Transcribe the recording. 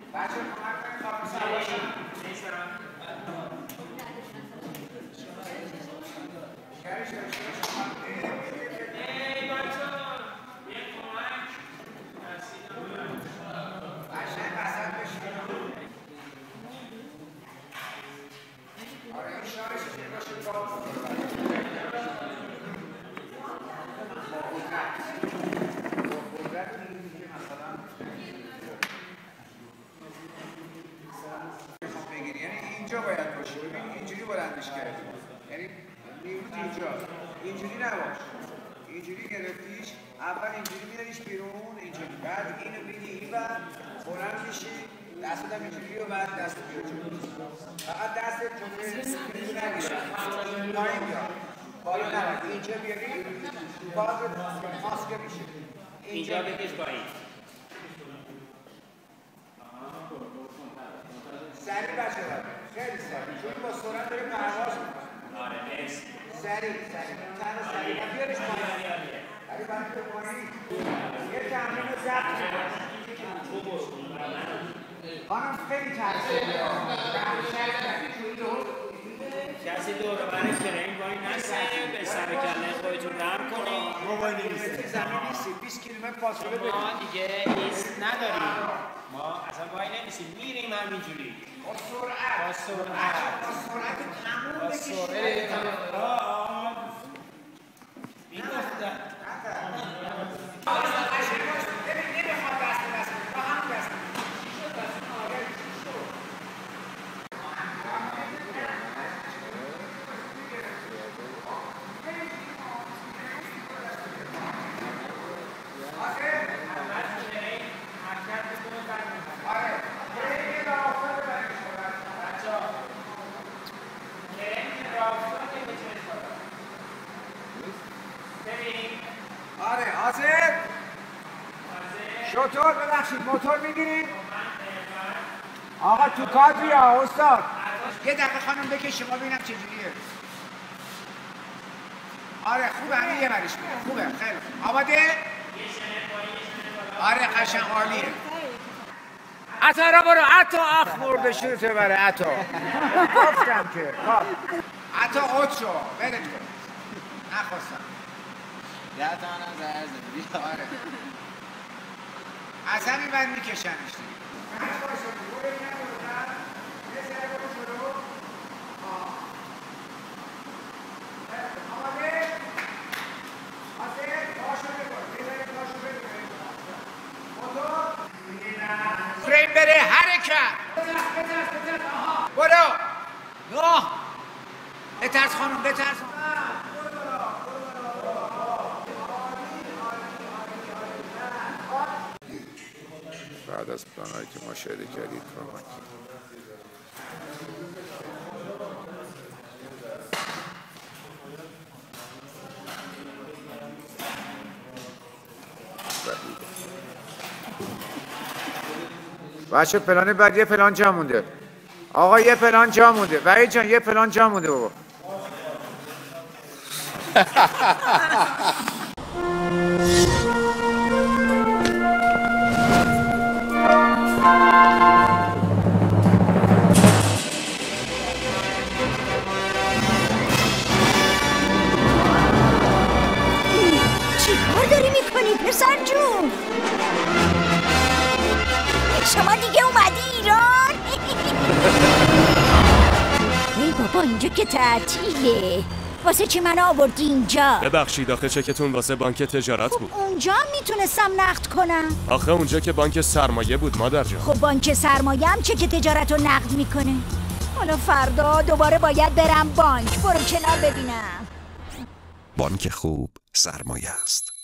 اینجا باید باشه. ببین اینجوری بلندش کردی. یعنی نیروت اینجا. اینجوری نباش. اینجوری گرفتیش. اول اینجوری میاریش بیرون اینجوری. بعد اینو میدی این بعد بلند میشی. دستت هم اینجوری و بعد دست بیار جلو. فقط دستت جلوی نگیره. پایین بیار. پایین نباید. اینجا بیاری. باز ماسکه میشه. اینجا بکش پایین. سریع بچه داره. خیلی سریع. چون با سرعت داره پرواز میکنه. آره مرسی. سریع. تنها سریع. بیارش پایین. ولی باید به پایین. یه تمرین ضبط خانم خیلی ترسیده. کسی دور و برش ترین وای نسته به سر کله خودتون نرم کنید. ما وای نمیستیم. زمین نیستیم. 20 کیلومتر فاصله بدیم. ما دیگه ایست نداریم. ما اصلا وای نمیستیم. میریم همینجوری. با سرعت. با سرعت تموم بکشید. میگفتن. آره حاضر شطور ببخشید موتور میگیریم آقا تو کادری ها استاد یه دقیقه خانم بکشیم ما ببینم چجوریه آره خوبه همین یه بریش میره خوبه خیلی خوب آماده آره قشنگ عالیه عطا را برو عطا آخ مرده شروع بره عطا گفتم که عطا خود شو بره تو نخواستم 10 تومنم ضرر زدی آره از همین بند میکشنش دیگه فریم بره حرکت برو نه بترس خانم بترس بعد از پلانایی که ما شده کردید کامک بچه پلان بعد یه پلان جا مونده آقا یه پلان جا مونده وحید جان یه پلان جا مونده بابا چیکار داری میکنی پسر جون؟ شما دیگه اومدی ایران؟ ای بابا اینجا که تعطیله واسه چی منو آوردی اینجا؟ ببخشید آخه چکتون واسه بانک تجارت بود. اونجا میتونستم نقد کنم. آخه اونجا که بانک سرمایه بود مادر جان. خب بانک سرمایه هم چک تجارت رو نقد میکنه. حالا فردا دوباره باید برم بانک. برو کنار ببینم. بانک خوب سرمایه است.